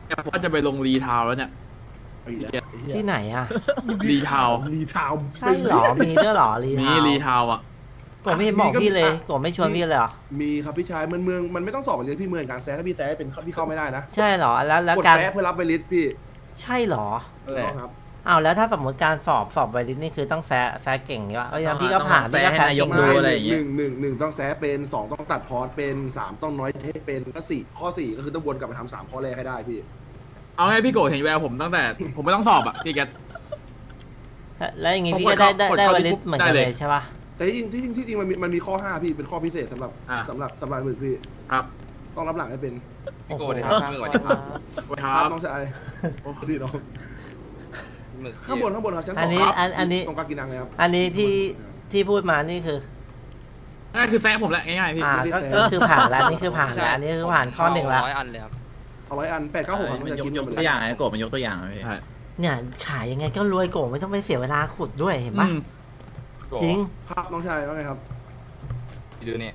เพราะจะไปลงรีทาวแล้วเนี่ยที่ไหนอะรีทาวรีทาวใช่เหรอมีด้วยเหรอรีมีทาวรีทาวอ่ะกดไม่เห็นบอกพี่เลยกดไม่ชวนพี่เลยเหรอมีครับพี่ชายเมืองมันไม่ต้องสอบเลยพี่เมืองการแซะถ้าพี่แซะเป็นพี่เข้าไม่ได้นะใช่เหรอแล้วกดการแซะเพื่อรับไปลิสต์พี่ใช่เหรอครับอ้าวแล้วถ้าสมมติการสอบไวริสนี่คือต้องแฟร์เก่งใช่ปะอย่างพี่ก็ผ่านแซะพี่ก็ให้แฟร์นายเก่กงดูนะอะไรอย่างเงี้ยหนึ่งต้องแซะเป็นสองต้องตัดพอร์ตเป็นสามต้องน้อยเทคเป็นก็สี่ข้อสี่ก็คือต้องวนกลับมาทำสามข้อแรกให้ได้พี่เอาให้พี่โกเห็นแววผมตั้งแต่ผมไม่ต้องสอบอ่ะพี่แกแล้วอย่างงี้ผมพี่กก็ดได้เข้าได้กดเข้าไวริสที่เหมือนกันได้เลเลยยใช่ปะแต่ที่จริงมันมีข้อห้าพี่เป็นข้อพิเศษสำหรับหมึกพี่ครับต้องรับหลังให้เป็นโอ้โหสวัสดีครับสวัสดีครับน้องชายดีน้องข้างบนครับชั้นสองอันนี้ตรงกากินังเลยครับอันนี้ที่พูดมานี่คือนั่นคือแซะผมแหละง่ายๆพี่ก็คือผ่านแล้วนี่คือผ่านแล้วนี่คือผ่านข้อหนึ่งแล้ว 100 อันเลยครับเอาไว้อัน896ครับมันจะกินยกตัวอย่างไอ้โกบมันยกตัวอย่างพี่ใช่เนี่ยขายยังไงก็รวยโก่งไม่ต้องไปเสียเวลาขุดด้วยเห็นปะอืมจริงครับน้องชายว่าไงครับดูเนี่ย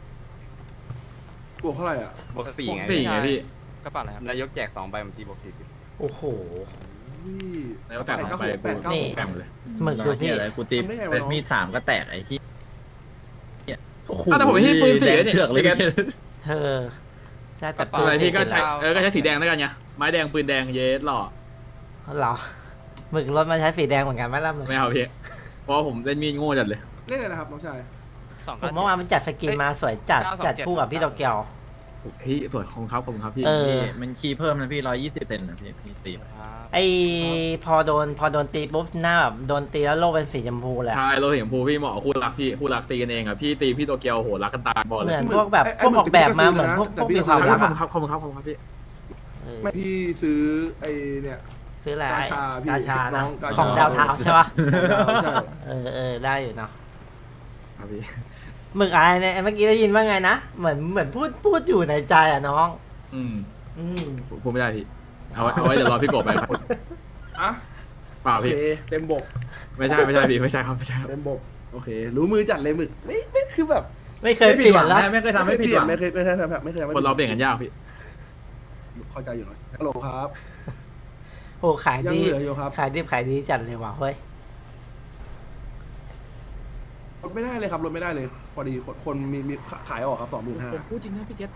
บวกเท่าไหร่อ่ะบวก4ไง 4ไงพี่กระเป๋าอะไรครับนายกแจก2ใบมันตีบวก40 โอ้โหแล้วก็แต่ของไปกูนี่แกมเลยหมึกดูพี่อะไรกูตีเป็นมีด3ก็แตกไอ้ที่แต่ผมที่ปืนสีเนี่ยเชือกเลยเธอใช่แต่อะไรพี่ก็ใช้ก็ใช้สีแดงแล้วกันไงไม้แดงปืนแดงเยสหล่อเหรอหมึกรถมาใช้สีแดงเหมือนกันไหมล่ะหมึกไม่เอาพี่เพราะว่าผมเล่นมีดโง่จัดเลยเล่นอะไรนะครับน้องชายผมเมื่อวานมันจัดสกินมาสวยจัดคู่กับพี่โตเกียวพี่สวยของครับผมครับพี่มันคีย์เพิ่มนะพี่120เซนนะพี่ตีไอพอโดนตีปุ๊บหน้าแบบโดนตีแล้วโลกเป็นสีชมพูแหละใช่เราเห็นภูพี่เหมาะคู่รักพี่คู่รักตีกันเองอ่ะพี่ตีพี่โตเกียวโหรักกันตายบอกเหเลมืยอนพวกแบบพวกออกแบบมาเหมือนพวกมีความรักขอบคุณครับขอบคุณครับขอบคุณครับพี่ไม่พี่ซื้อไอเนี่ยซื้ออะไรกาชาพี่กาชาน้นะองกาชาของดาวเท้าใช่ปะใช่ได้อยู่เนาะครับพี่หมึกอะไรเนี่ยเมื่อกี้ได้ยินว่าไงนะเหมือนพูดอยู่ในใจอ่ะน้องอืมอืมพูดไม่ได้พี่เอาไว้เดี๋ยวรอพี่โกบไปอะเปล่าโอพี่เคเต็มบกไม่ใช่พี่ไม่ใช่ครับไม่ใช่เต็มบกโอเครู้มือจัดเลยหมึกไม่คือแบบไม่เคยเปลี่ยนแล้วไม่เคยทำให้ผิดหวังไม่เคยไม่เคยคนเราเปลี่ยนกันยากพี่เข้าใจอยู่หน่อยฮัลโหลครับโอ้ขายยังดีเหลืออยู่ครับขายดีจัดเลยว่ะเฮ้ยลดไม่ได้เลยครับลดไม่ได้เลย พอดีคนมีขายออกครับ25,000 ผมพูดจริงนะพี่เกต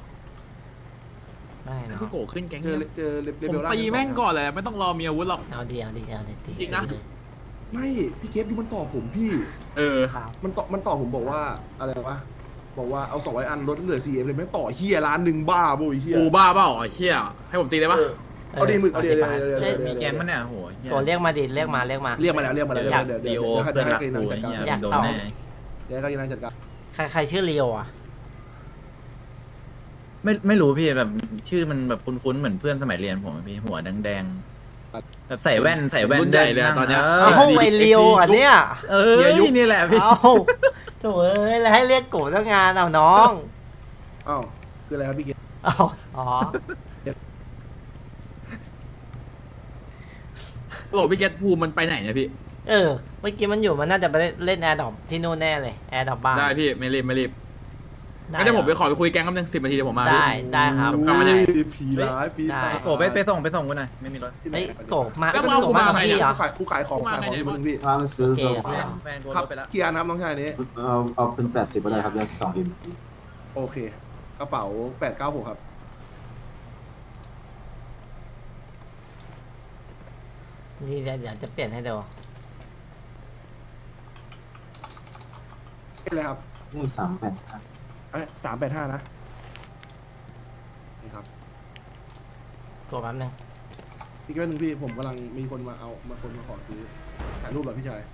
ไม่เนาะพี่โกขึ้นแก๊งเจอเลผมเวลล่างตีแม่งก่อนเลยไม่ต้องรอมีอาวุธหรอกเอาดีตีจริงนะไม่พี่เคฟดูมันตอบผมพี่เออครับมันตอบผมบอกว่าอะไรวะบอกว่าเอา200 อันลดเหลือ CM เลยแม่งต่อเฮียล้านหนึ่งบ้าบุ้ยเฮียกูบ้าเปล่าไอ้เหี้ยให้ผมตีได้ปะเอาดิหมึกเอาดิมีแกงมันเนี่ยโหโกเรียกมาดิเรียกมาเรียกมาแล้วเดี๋ยวดีโอให้เพื่อนรักกินกูจัดการเนี่ยโดนแน่เดี๋ยวให้กินจัดการใครชื่อเลียวอ่ะไม่รู้พี่แบบชื่อมันแบบคุ้นๆเหมือนเพื่อนสมัยเรียนผมพี่หัวแดงๆแบบใส่แว่นรุ่นใหญ่เลยตอนเนี้ยเอ้าไอเลียวอ่ะเนี่ยนี่แหละพี่เอ้าโถ่เอ้ยแล้วให้เรียกโกตั้งงานเอาน้องอ้าวคืออะไรครับพี่เกฟอ๋อโหลพี่เกตภูมิมันไปไหนเนี่ยพี่เมื่อกี้มันอยู่มันน่าจะไปเล่นแอร์ดรอปที่นู่นแน่เลยแอร์ดรอปบ้านได้พี่ไม่รีบไม่ได้ผมไปขอไปคุยแก๊งกันนึง10 นาทีเดี๋ยวผมมาได้ครับกลับมาเนี่ยผีร้ายผีฟ้าโกไปส่งกูหน่อยไม่มีรถเฮ้ยโกมาแล้วมึงเอากูมาทำไมเนี่ยเหรอกูขายของที่มึงพี่ว่ามันซื้อโอเคโซฟาแฟนกูครัรบถไปแล้วกี่อันครับน้องชายนี้เอาเป็น80ก็ได้ครับเดือน2 MP โอเคกระเป๋า896ครับนี่เดี๋ยวจะเปลี่ยนให้ดูเป็นอะไรครับนี่385 385นะนี่ครับโกแป๊บนึงอีกแป๊บนึงพี่ผมกำลังมีคนมาขอซื้อถ่ายรูปเหรอพี่ชาย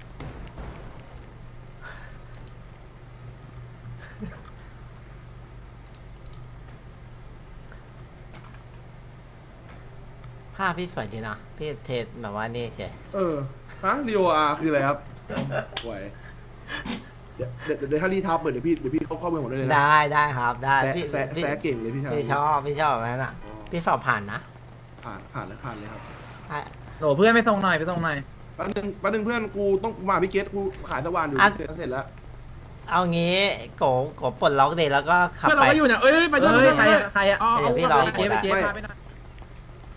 ภาพพี่สวยดีนะพี่เทสแบบว่านี่เฉยฮะรีโออาร์คืออะไรครับไหวเดี๋ยวถ้ารีทับเดี๋ยวพี่เข้าเมืองหมดเลยนะได้ครับได้พี่แซะเก่งเลยพี่ชายพี่ชอบแบบนั้นอ่ะพี่สอบผ่านนะผ่านเลยครับโหเพื่อนไปส่งหน่อยแป๊บนึงเพื่อนกูต้องมาพี่เกตกูขายสว่านอยู่เสร็จแล้วเอางี้โกปลดล็อกเดย์แล้วก็ขับเพื่อนไปเราก็อยู่เนี่ยไปใครอะเดี๋ยวพี่รอเจ๊พาไปหน่อย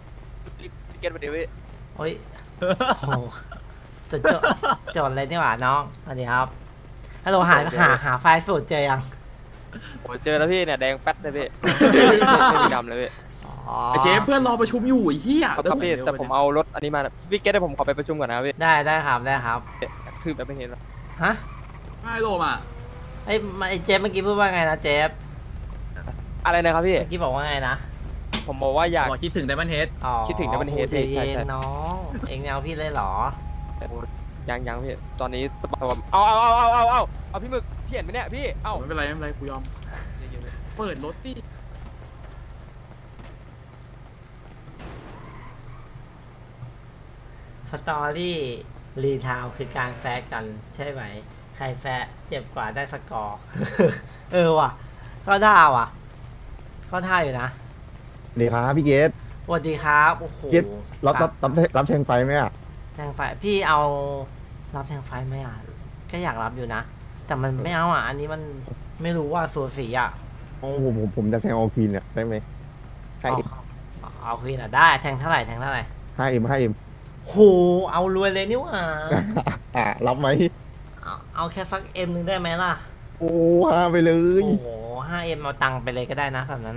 พี่เกตวันนี้พี่โอ้ยโอ้โหจะจดเลยนี่หว่าน้องสวัสดีครับฮัลโหลหาไฟล์สูตรเจอยังโอ้เจอแล้วพี่เนี่ยแดงแป๊ดเลยพี่ไม่มีดำเลยพี่อ๋อไอเจฟเพื่อนรอประชุมอยู่ไอ้เหี้ยครับพี่แต่ผมเอารถอันนี้มาพี่เกตให้ผมขอไปประชุมก่อนนะครับพี่ได้ครับคือแบบไม่เห็นแล้วฮะไม่โลมาไอ้เจฟเมื่อกี้พูดว่าไงนะเจฟอะไรนะครับพี่เมื่อกี้บอกว่าไงนะผมบอกว่าอยากบอกคิดถึงไดมอนเฮดอ๋อคิดถึง Diamond Head ใจใช่เย็ใช่นน้องเอ็งเอาพี่เลยเหรอยังพี่ตอนนี้เอาพี่หมึกพี่เห็นไหมเนี่ยพี่เอ้าไม่เป็นไรกูยอมเปิดรถดิสตอรี่รีทาวคือการแซกกันใช่ไหมใครแซะเจ็บกว่าได้สกอร์ เออว่ะก็ได้ว่ะก็ท่าอยู่นะดีครับพี่เกตสวัสดีครับโอ้โหเกตรับครับแทงไฟไหมอ่ะแทงไฟพี่เอารับแทงไฟไหมอ่ะก็อยากรับอยู่นะ แต่มันไม่เอาอ่ะ อันนี้มันไม่รู้ว่าสูสีอ่ะโอ้ผมจะแทงออลควีนเนี่ยได้ไหมให้เอาควีนอ่ะได้แทงเท่าไหร่ 5M โหเอารวยเลยนี่หว่ารับไหมเอาแค่สักเอ็มนึงได้ไหมล่ะโอ้5ไปเลยโอ้โห5M เอาตังค์ไปเลยก็ได้นะแบบนั้น